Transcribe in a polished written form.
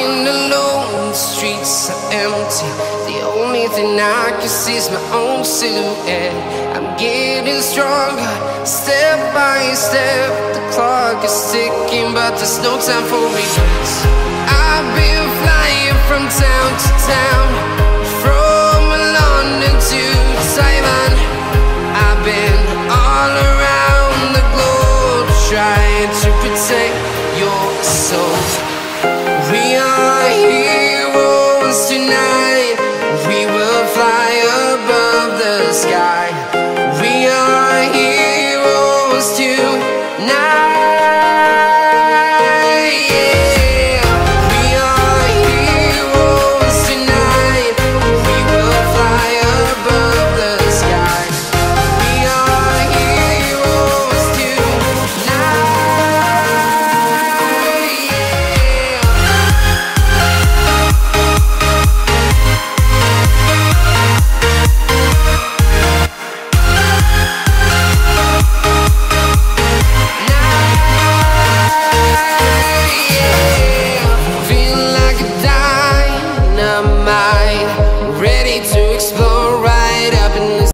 Walking alone, the streets are empty. The only thing I can see is my own silhouette. I'm getting stronger, step by step. The clock is ticking, but there's no time for regrets. I've been flying from town to town,